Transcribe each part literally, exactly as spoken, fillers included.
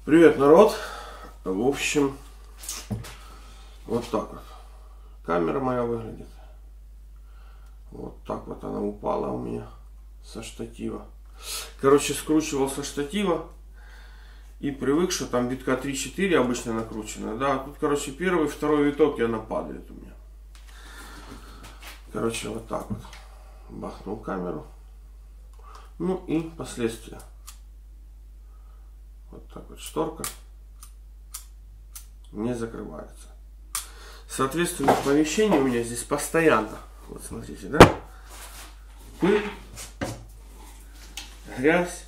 Привет, народ! В общем, вот так вот камера моя выглядит. Вот так вот она упала у меня со штатива. Короче, скручивал со штатива и привык, что там витка три-четыре обычно накручено. Да, тут, короче, первый, второй виток, и она падает у меня. Короче, вот так вот бахнул камеру. Ну и последствия. Вот так вот шторка не закрывается. Соответственно, в помещении у меня здесь постоянно, вот смотрите, да, пыль, грязь.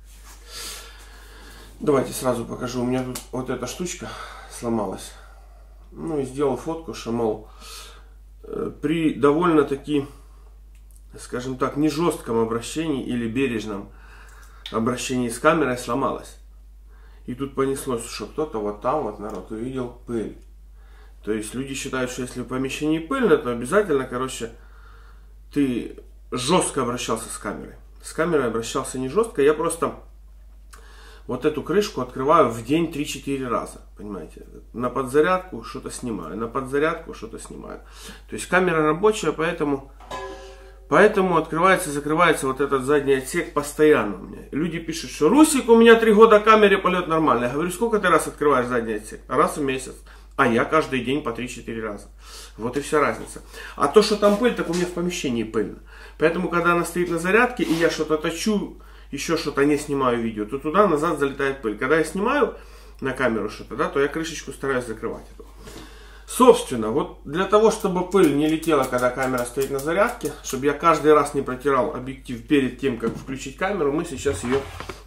Давайте сразу покажу. У меня тут вот эта штучка сломалась. Ну и сделал фотку, что, мол, при довольно-таки, скажем так, не жестком обращении или бережном обращении с камерой сломалась. И тут понеслось, что кто-то вот там вот, народ, увидел пыль. То есть люди считают, что если в помещении пыльно, то обязательно, короче, ты жестко обращался с камерой. С камерой обращался не жестко, я просто вот эту крышку открываю в день три-четыре раза, понимаете. На подзарядку что-то снимаю, на подзарядку что-то снимаю. То есть камера рабочая, поэтому... Поэтому открывается, закрывается вот этот задний отсек постоянно у меня. Люди пишут, что Русик, у меня три года камере, полет нормальный. Я говорю, сколько ты раз открываешь задний отсек? Раз в месяц. А я каждый день по три-четыре раза. Вот и вся разница. А то, что там пыль, так у меня в помещении пыльно. Поэтому, когда она стоит на зарядке, и я что-то точу, еще что-то не снимаю видео, то туда назад залетает пыль. Когда я снимаю на камеру что-то, да, то я крышечку стараюсь закрывать. Собственно, вот для того, чтобы пыль не летела, когда камера стоит на зарядке, чтобы я каждый раз не протирал объектив перед тем, как включить камеру, мы сейчас ее,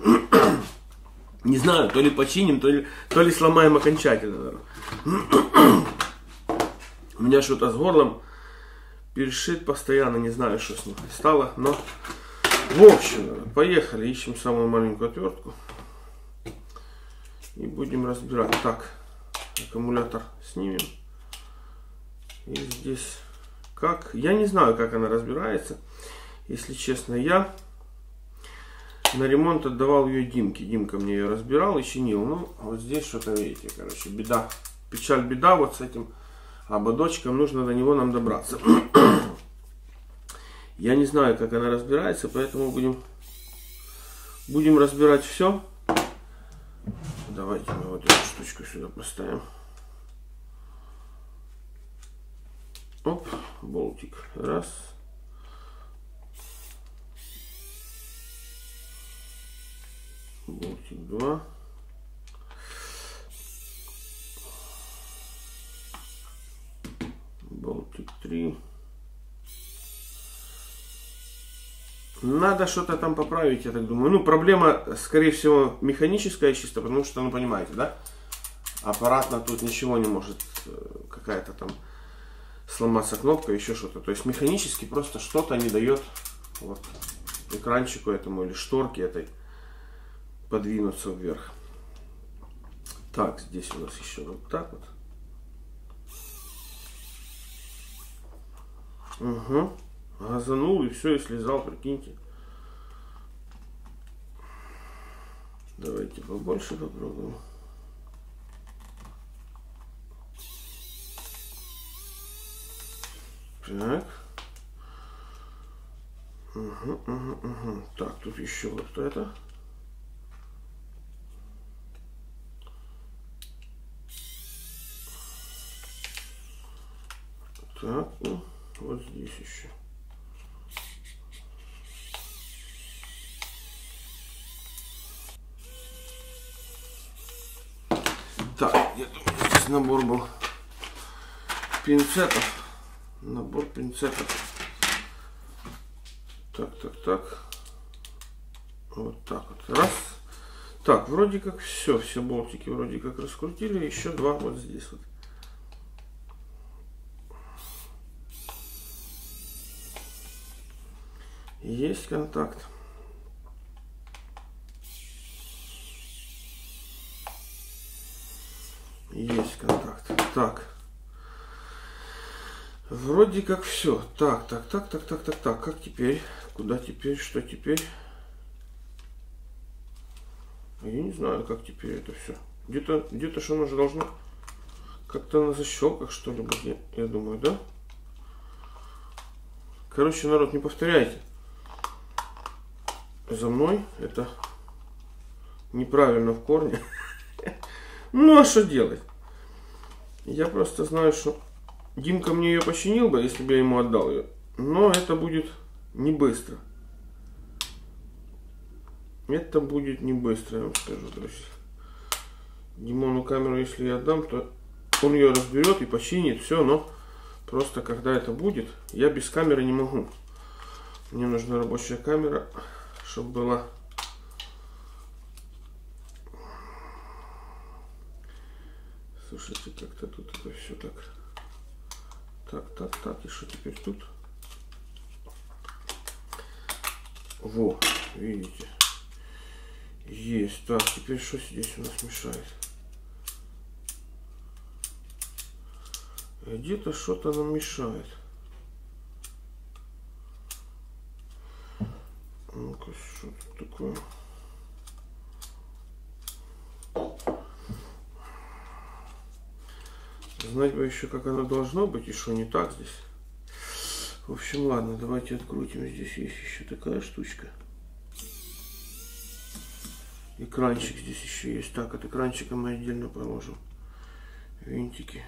не знаю, то ли починим, то ли, то ли сломаем окончательно. У меня что-то с горлом першит постоянно, не знаю, что с ним стало, но в общем, поехали, ищем самую маленькую отвертку и будем разбирать. Так, аккумулятор снимем. И здесь как? Я не знаю, как она разбирается. Если честно, я на ремонт отдавал ее Димке. Димка мне ее разбирал и чинил. Ну, вот здесь что-то, видите, короче, беда. Печаль, беда вот с этим ободочком. Нужно до него нам добраться. Я не знаю, как она разбирается, поэтому будем, будем разбирать все. Давайте мы вот эту штучку сюда поставим. Оп, болтик. Раз. Болтик два. Болтик три. Надо что-то там поправить, я так думаю. Ну, проблема, скорее всего, механическая чисто, потому что, ну, понимаете, да? Аппаратно тут ничего не может, какая-то там сломаться кнопка, еще что-то. То есть механически просто что-то не дает вот экранчику этому или шторке этой подвинуться вверх. Так, здесь у нас еще вот так вот. Угу. Газанул и все, и слезал, прикиньте. Давайте побольше попробуем. Так. Угу, угу, угу. Так, тут еще вот это. Так, ну, вот здесь еще. Так, где-то у меня здесь набор был пинцетов. Набор пинцетов. Так, так, так. Вот так вот. Раз. Так, вроде как все. Все болтики вроде как раскрутили. Еще два вот здесь вот. Есть контакт. Есть контакт. Так. Вроде как все. Так, так, так, так, так, так, так. Как теперь? Куда теперь? Что теперь? Я не знаю, как теперь это все. Где-то, где-то что оно же должно как-то на защелках, что ли, быть, я, я думаю, да? Короче, народ, не повторяйте за мной. Это неправильно в корне. Ну, а что делать? Я просто знаю, что Димка мне ее починил бы, если бы я ему отдал ее. Но это будет не быстро. Это будет не быстро, я вам скажу, друзья. Димону камеру, если я отдам, то он ее разберет и починит, все, но просто когда это будет, я без камеры не могу. Мне нужна рабочая камера, чтобы была. Слушайте, как-то тут это все так. Так, так, так, и что теперь тут? Во, видите. Есть. Так, теперь что здесь у нас мешает? Где-то что-то нам мешает. Ну-ка, что тут такое? Знать бы еще, как оно должно быть и что не так здесь. В общем, ладно, давайте открутим. Здесь есть еще такая штучка. Экранчик здесь еще есть. Так, от экранчика мы отдельно положим винтики.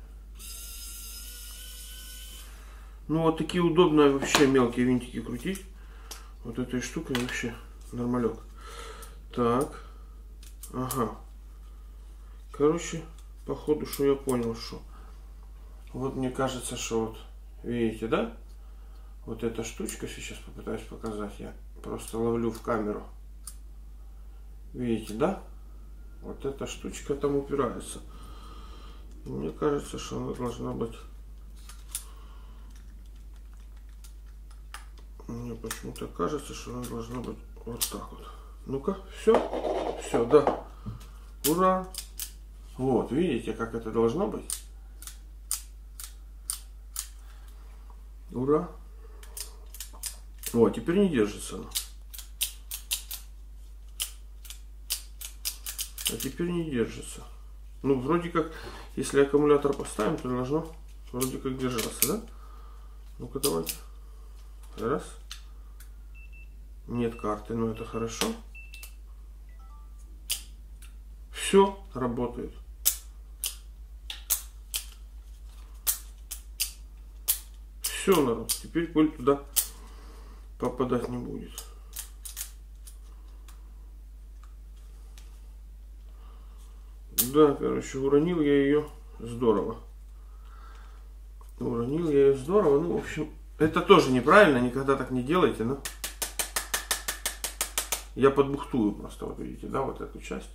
Ну, вот такие удобные вообще мелкие винтики крутить. Вот этой штукой вообще нормалек. Так. Ага. Короче, походу, что я понял, что. Вот мне кажется, что вот, видите, да? Вот эта штучка, сейчас попытаюсь показать. Я просто ловлю в камеру. Видите, да? Вот эта штучка там упирается. Мне кажется, что она должна быть... Мне почему-то кажется, что она должна быть вот так вот. Ну-ка, все. Все, да. Ура! Вот, видите, как это должно быть? Ура! Вот, теперь не держится она. А теперь не держится. Ну, вроде как, если аккумулятор поставим, то должно вроде как держаться, да? Ну-ка, давайте. Раз. Нет карты, но это хорошо. Все работает. Все, народ. Теперь пыль туда попадать не будет. Да, короче, уронил я ее здорово. Уронил я ее здорово. Ну, в общем, это тоже неправильно. Никогда так не делайте, но... Я подбухтую просто, вот видите, да, вот эту часть.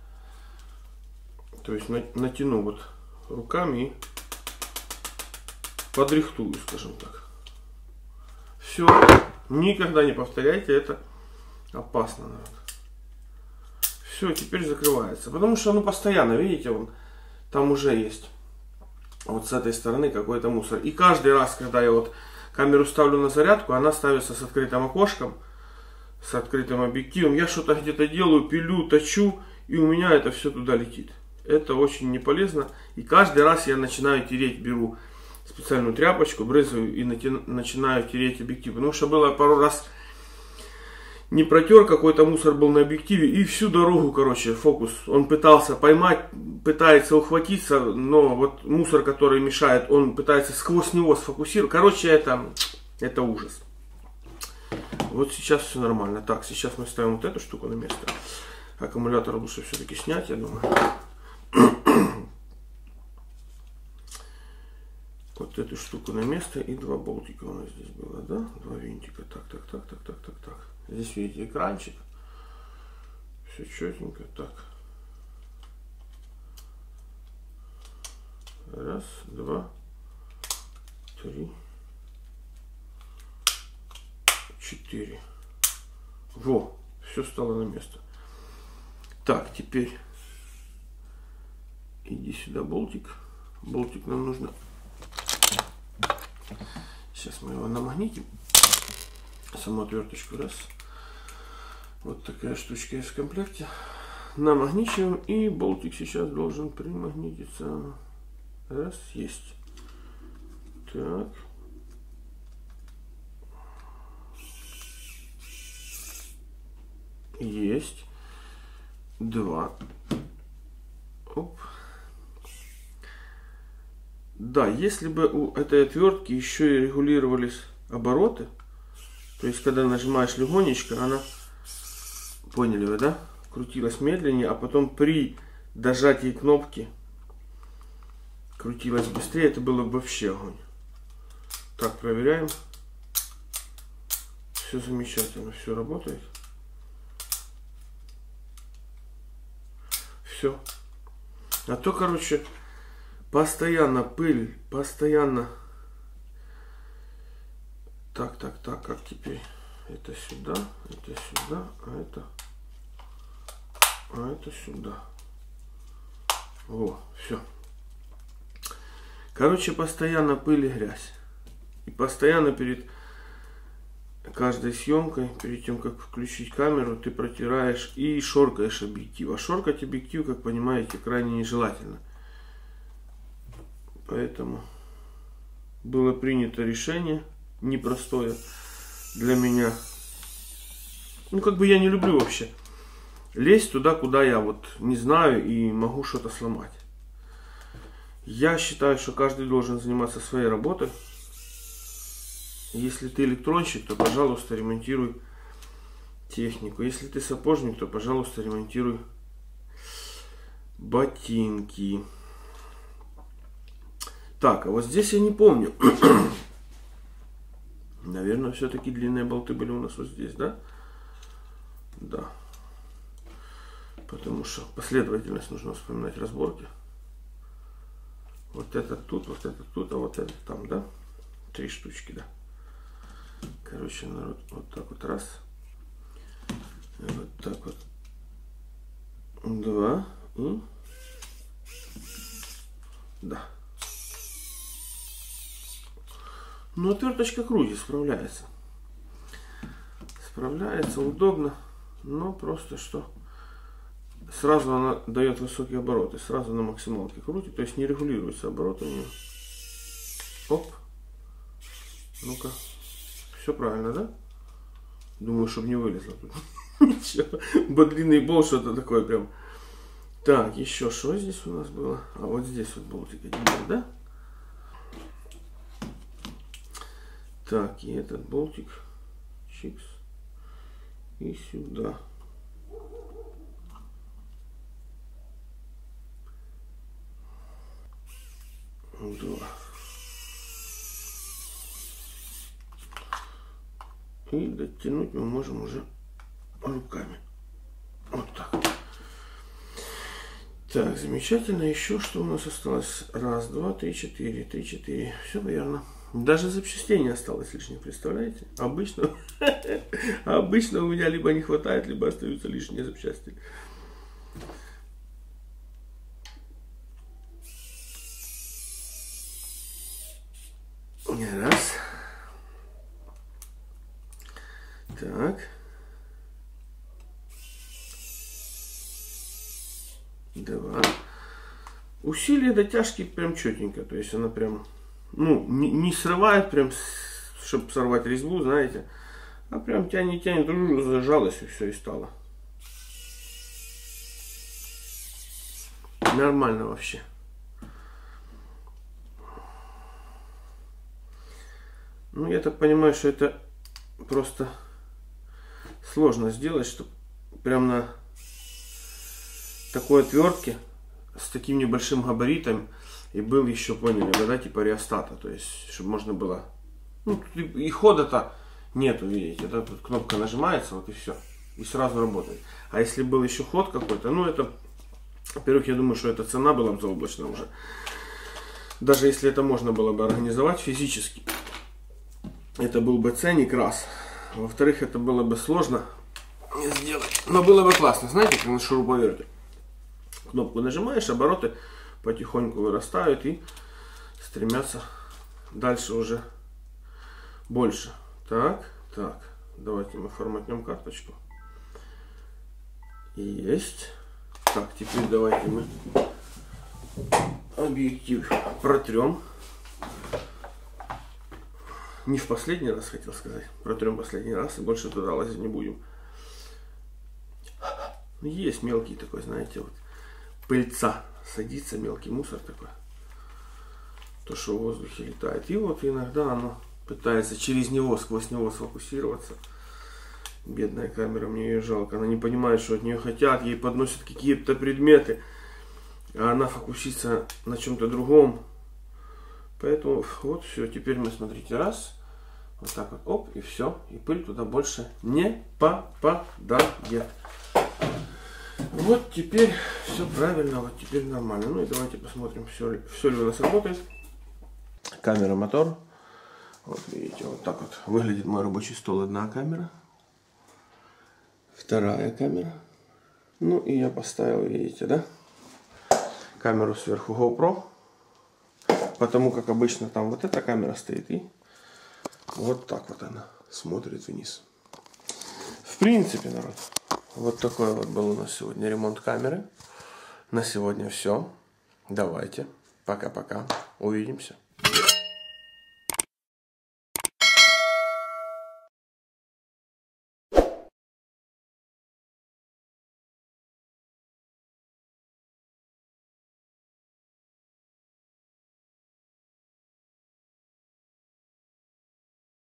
То есть натяну вот руками и подрихтую, скажем так. Все. Никогда не повторяйте, это опасно, народ. Все, теперь закрывается. Потому что, ну, постоянно, видите, вон, там уже есть вот с этой стороны какой-то мусор. И каждый раз, когда я вот камеру ставлю на зарядку, она ставится с открытым окошком, с открытым объективом. Я что-то где-то делаю, пилю, точу, и у меня это все туда летит. Это очень не полезно. И каждый раз я начинаю тереть, беру специальную тряпочку, брызгаю и начинаю тереть объектив. Потому что было пару раз не протер, какой-то мусор был на объективе, и всю дорогу, короче, фокус. Он пытался поймать, пытается ухватиться, но вот мусор, который мешает, он пытается сквозь него сфокусировать. Короче, это, это ужас. Вот сейчас все нормально. Так, сейчас мы ставим вот эту штуку на место. Аккумулятор лучше все-таки снять, я думаю. Вот эту штуку на место, и два болтика у нас здесь было, да? Два винтика. Так, так, так, так, так, так, так. Здесь видите экранчик. Все четенько. Так. Раз, два, три, четыре. Во, все стало на место. Так, теперь иди сюда, болтик. Болтик нам нужно. Сейчас мы его намагнитим. Саму отверточку. Раз. Вот такая штучка есть в комплекте. намагничиваем, и болтик сейчас должен примагнититься. Раз, есть. Так. Есть. Два. Оп. Да, если бы у этой отвертки еще и регулировались обороты, то есть когда нажимаешь легонечко, она, поняли вы, да, крутилась медленнее, а потом при дожатии кнопки крутилась быстрее, это было бы вообще огонь. Так, проверяем. Все замечательно, все работает. Все. А то, короче, постоянно пыль, постоянно. Так, так, так, как теперь? Это сюда, это сюда, а это, а это сюда. О, все. Короче, постоянно пыль и грязь. И постоянно перед каждой съемкой, перед тем, как включить камеру, ты протираешь и шоркаешь объектив. А шоркать объектив, как понимаете, крайне нежелательно. Поэтому было принято решение непростое для меня. Ну, как бы я не люблю вообще лезть туда, куда я вот не знаю и могу что-то сломать. Я считаю, что каждый должен заниматься своей работой. Если ты электронщик, то, пожалуйста, ремонтируй технику. Если ты сапожник, то, пожалуйста, ремонтируй ботинки. Так, а вот здесь я не помню. Наверное, все-таки длинные болты были у нас вот здесь, да? Да. Потому что последовательность нужно вспоминать разборки. Вот это тут, вот это тут, а вот это там, да? Три штучки, да. Короче, народ, вот так вот раз. И вот так вот. Два. И... Да. Ну, отверточка крутит, справляется. Справляется, удобно. Но просто что... Сразу она дает высокие обороты. Сразу на максималке крутит. То есть не регулируется оборот у нее. Оп. Ну-ка. Все правильно, да? Думаю, чтобы не вылезло тут. Ничего. Длинный болт, что-то такое прям. Так, еще что здесь у нас было? А вот здесь вот болтик один был, да? Так, и этот болтик. Чикс. И сюда. Два. И дотянуть мы можем уже руками. Вот так. Так, замечательно. Еще что у нас осталось? Раз, два, три, четыре. Три, четыре. Все верно. Даже запчастей не осталось лишних, представляете? Обычно, обычно у меня либо не хватает, либо остаются лишние запчасти. Раз. Так. Два. Усилие дотяжки прям четенько. То есть она прям, ну, не, не срывает прям, чтобы сорвать резьбу, знаете. А прям тянет, тянет, зажалась и все, и стало. Нормально вообще. Ну, я так понимаю, что это просто сложно сделать, чтобы прям на такой отвертке с таким небольшим габаритом и был еще, поняли, да, типа реостата, то есть, чтобы можно было, ну, и хода-то нету, видите, да, тут кнопка нажимается, вот и все, и сразу работает. А если был еще ход какой-то, ну, это, во-первых, я думаю, что эта цена была бы заоблачная уже, даже если это можно было бы организовать физически. Это был бы ценник раз. Во-вторых, это было бы сложно сделать. Но было бы классно. Знаете, как на шуруповерте. Кнопку нажимаешь, обороты потихоньку вырастают и стремятся дальше уже больше. Так, так. Давайте мы форматнем карточку. Есть. Так, теперь давайте мы объектив протрем. Не в последний раз, хотел сказать. Протрем последний раз и больше туда лазить не будем. Есть мелкий такой, знаете, вот пыльца. Садится, мелкий мусор такой. То, что в воздухе летает. И вот иногда оно пытается через него, сквозь него сфокусироваться. Бедная камера, мне ее жалко. Она не понимает, что от нее хотят. Ей подносят какие-то предметы. А она фокусится на чем-то другом. Поэтому вот все. Теперь мы, смотрите, раз. Вот так вот, оп, и все. И пыль туда больше не попадает. Вот теперь все правильно, вот теперь нормально. Ну и давайте посмотрим, все ли, все ли у нас работает. Камера, мотор. Вот видите, вот так вот выглядит мой рабочий стол. Одна камера. Вторая камера. Ну и я поставил, видите, да? Камеру сверху GoPro. Потому как обычно там вот эта камера стоит. И вот так вот она смотрит вниз. В принципе, народ, вот такой вот был у нас сегодня ремонт камеры. На сегодня все. Давайте. Пока-пока. Увидимся.